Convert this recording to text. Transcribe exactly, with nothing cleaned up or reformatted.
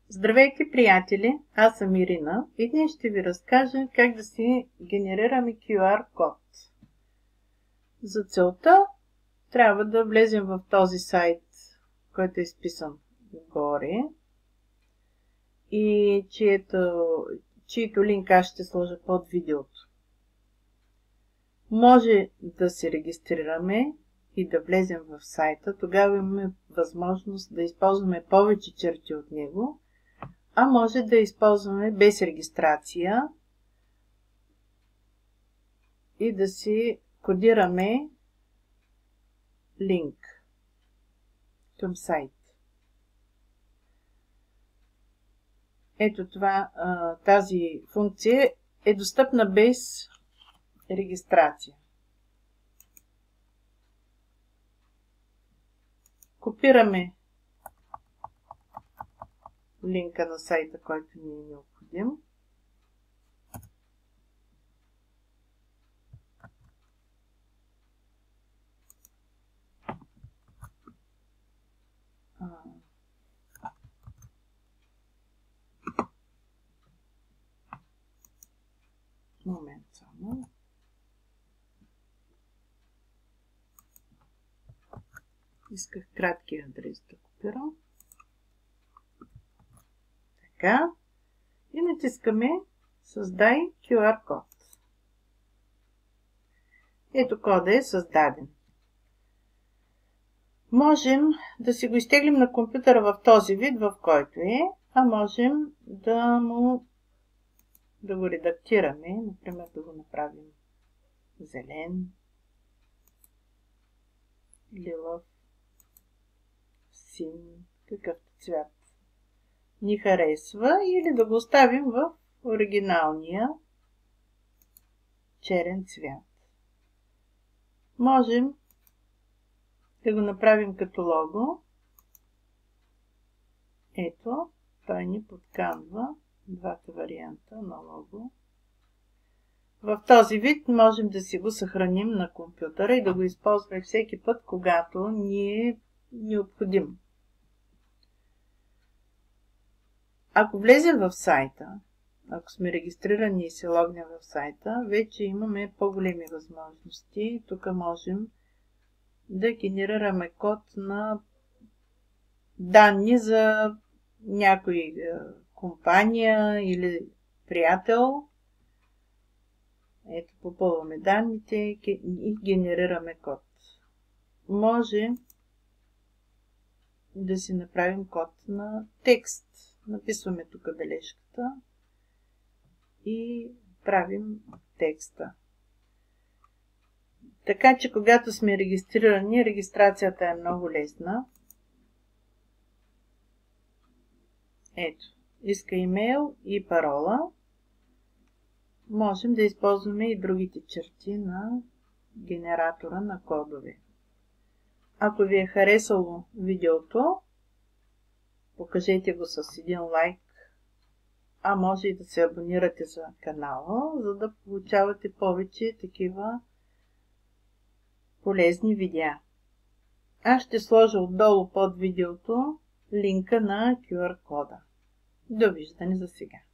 Здравейте, приятели! Аз съм Ирина и днес ще ви разкажа как да си генерираме кю ар код. За целта трябва да влезем в този сайт, който е изписан горе и чието, чието линк аз ще сложа под видеото. Може да се регистрираме и да влезем в сайта, тогава имаме възможност да използваме повече черти от него, а може да използваме без регистрация и да си кодираме линк към сайт. Ето това, тази функция е достъпна без регистрация. Копираме линка на сайта, който ни е необходим. Момент само. Исках краткия адрес да копирам. Така. И натискаме Създай кю ар код. Ето кода е създаден. Можем да си го изтеглим на компютъра в този вид, в който е, а можем да му да го редактираме, например да го направим зелен, лилав, син, какъвто цвят ни харесва, или да го оставим в оригиналния черен цвят. Можем да го направим като лого. Ето, той ни подканва двата варианта на лого. В този вид можем да си го съхраним на компютъра и да го използваме всеки път, когато ни е необходим. Ако влезем в сайта, ако сме регистрирани и се логнем в сайта, вече имаме по-големи възможности. Тук можем да генерираме код на данни за някой компания или приятел. Ето, попълваме данните и генерираме код. Може да си направим код на текст. Написваме тук бележката и правим текста. Така че, когато сме регистрирани, регистрацията е много лесна. Ето, иска имейл и парола. Можем да използваме и другите черти на генератора на кодове. Ако ви е харесало видеото, покажете го с един лайк, а може и да се абонирате за канала, за да получавате повече такива полезни видеа. Аз ще сложа отдолу под видеото линка на кю ар кода. Довиждане за сега.